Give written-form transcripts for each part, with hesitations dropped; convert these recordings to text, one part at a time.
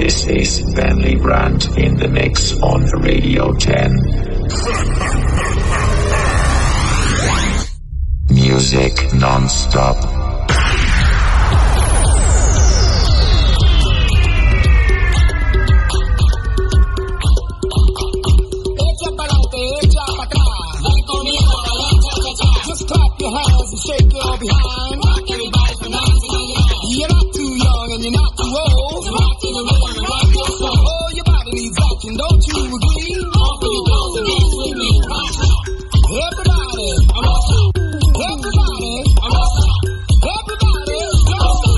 This is Bentley Brand in the mix on Radio 10. Music non-stop. Just clap your hands and shake your behind. Everybody from 9 to 99. You're not too young and you're not too old. Rock to the rhythm and rock your soul. Oh, your body needs action, don't you agree? Open your doors and dance with me. Everybody, I'm on top. Everybody, I'm on top. Everybody, don't stop.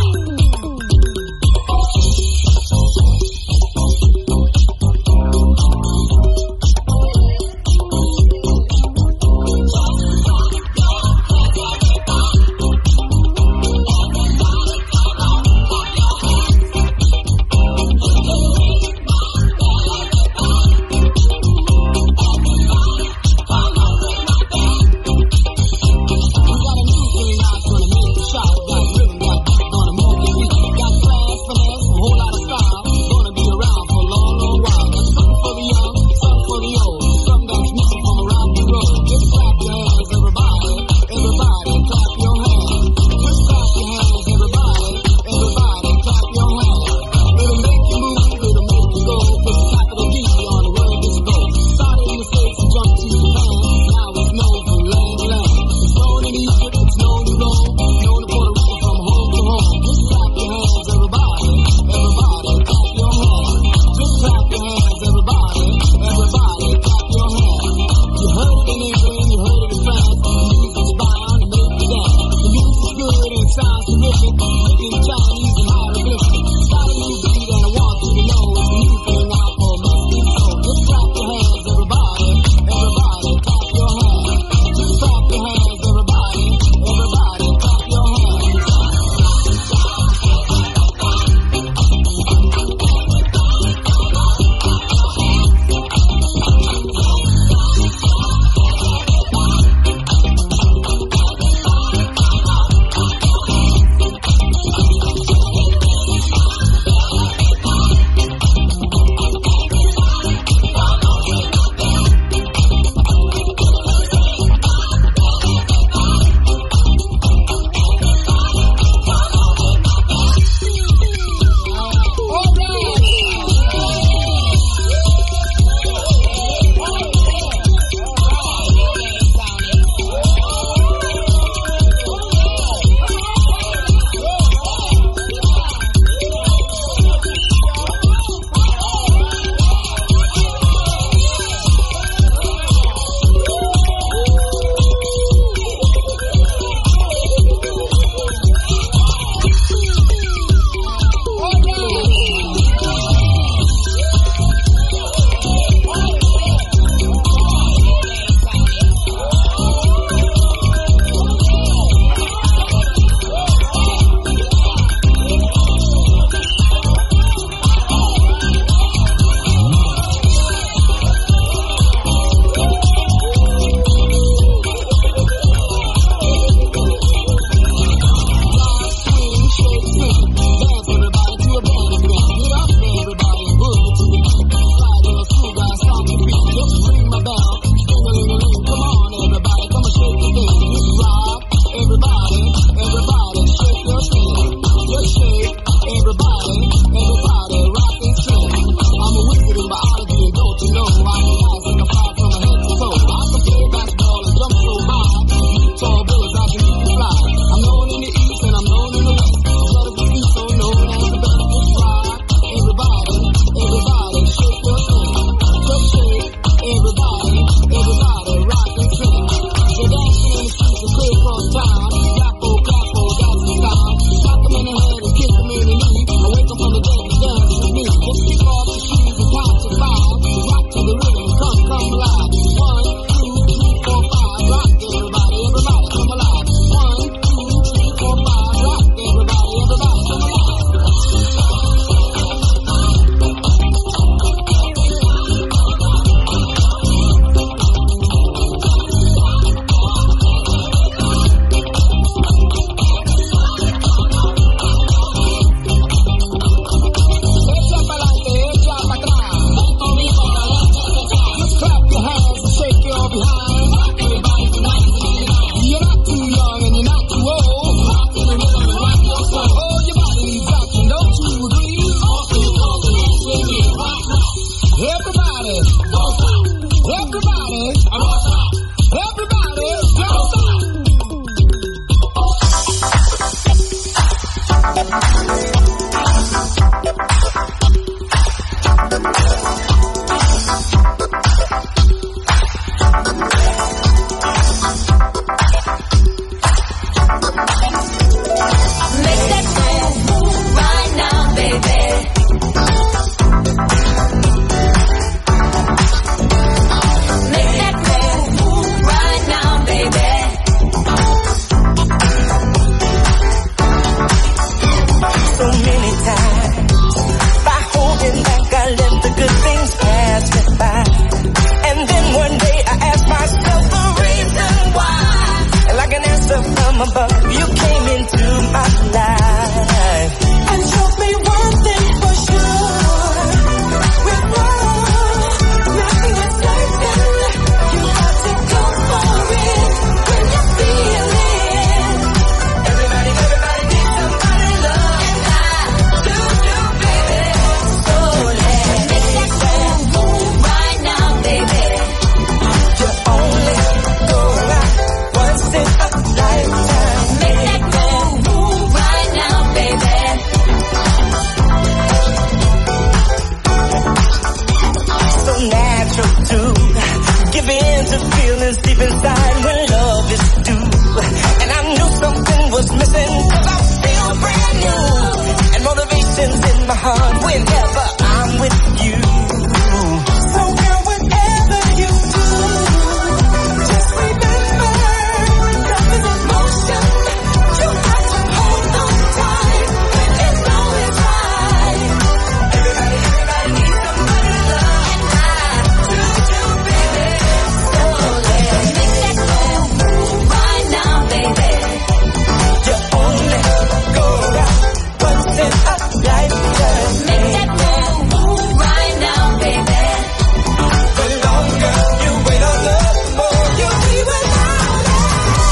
feelings deep inside when love is due. And I knew something was missing, 'cause I feel brand new. And motivation's in my heart whenever I'm with you. So girl, whatever you do, just remember, love is emotion. You got to hold on tight when it's going right. Everybody needs somebody to love, and I do too, baby. So let's make that move right now, baby. You only go around once in a lifetime. Make that move right now, baby. The longer you wait on love, the more you'll be without it.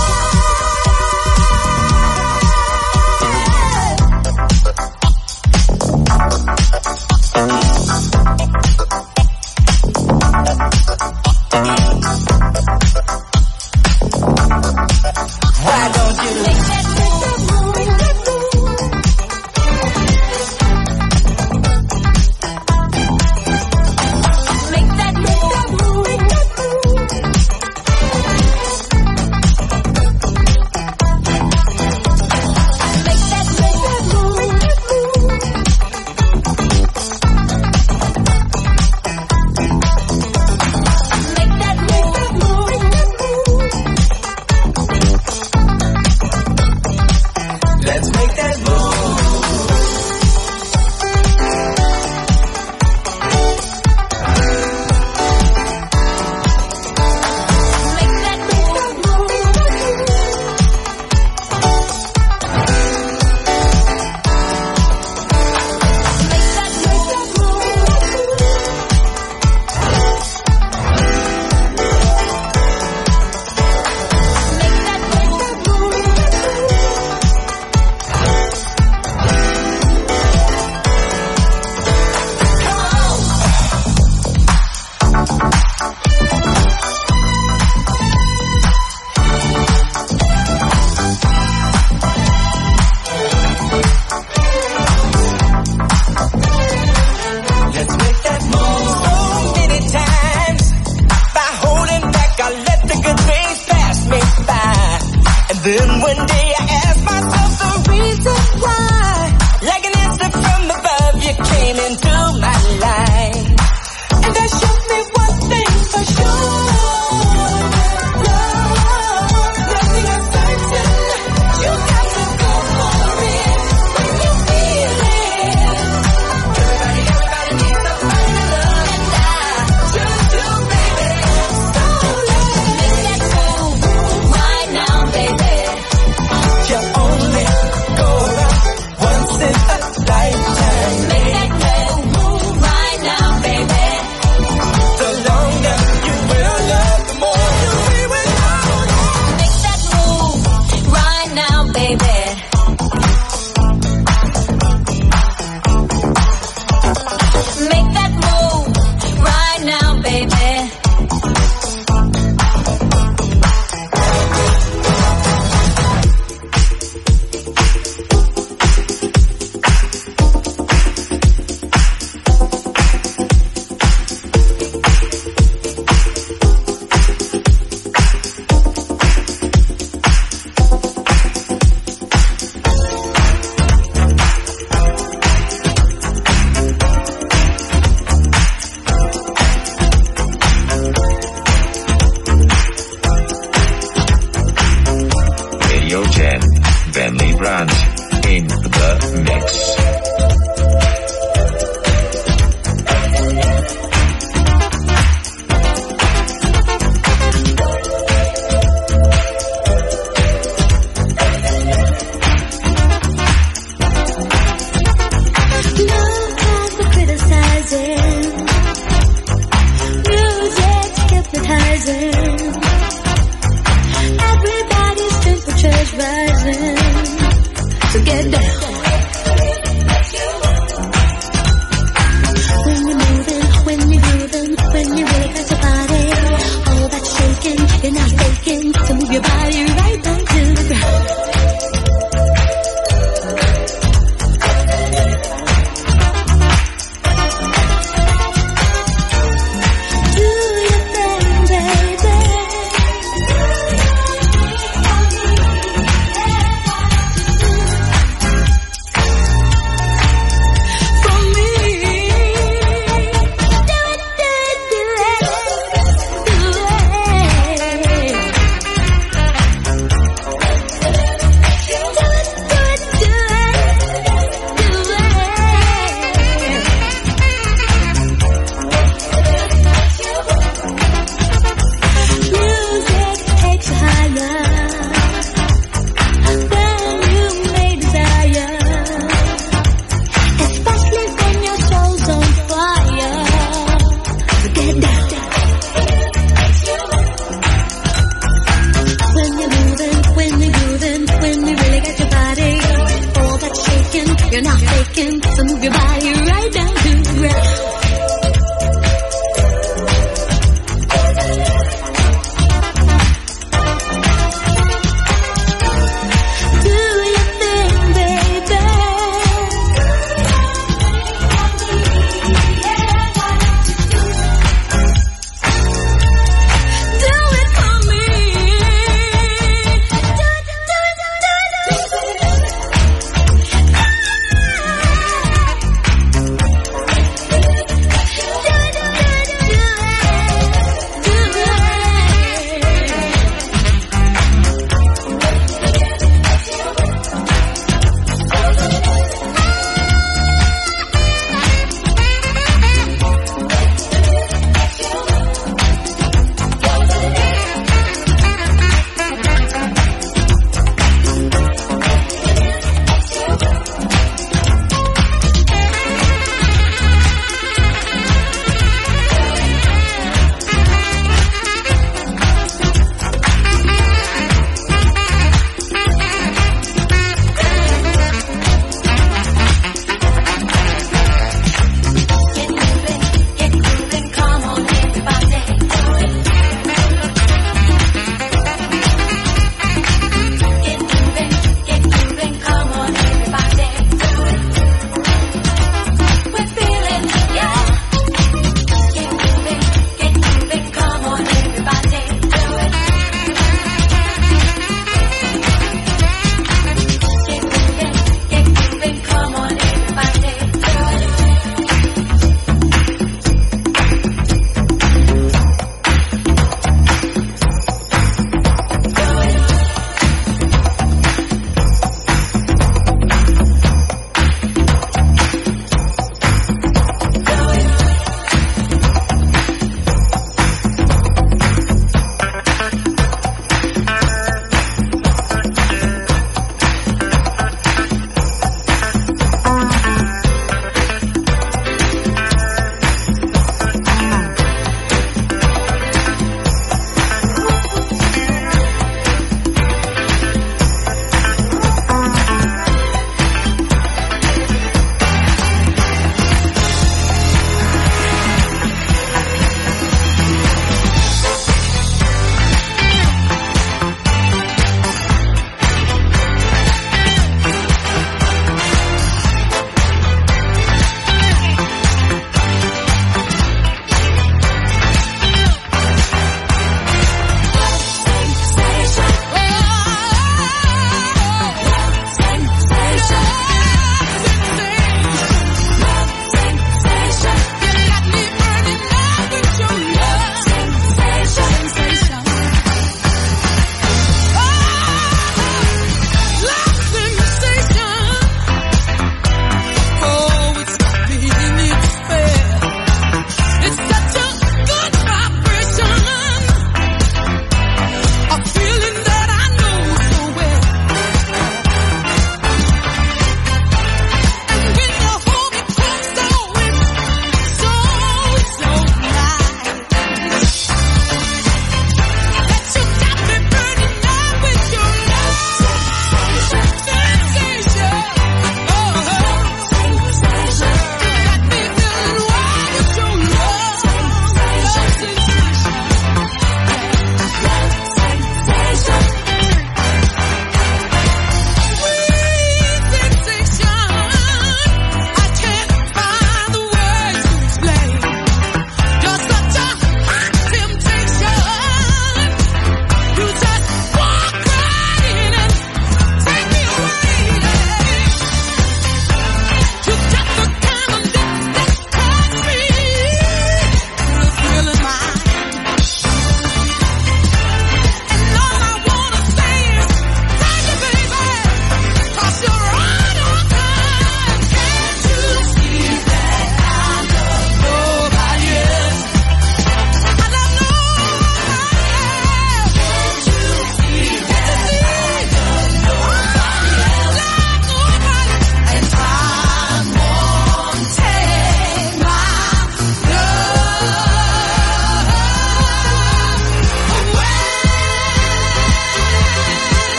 Why don't you make that move? Make that move. Make that move. Make that Let's make that move. Make that move. Make that Let's make that move. So many times, by holding back, I let the good things pass me by. And then one day I asked myself the reason why. Like an answer from above, you came into my life. And that showed me one thing for sure. Nothing is certain. You got to go for it when you feel it. Everybody needs somebody to love, and I just do, baby. So let's make that move right now, baby. You only go around once in a lifetime. Make that move right now, baby. The longer you will love, the more you'll be without it. Make that move right now, baby. Make that move right now, baby. Radio 10, Bentley Brandt in the mix. Love has been criticizing, music's hypnotizing.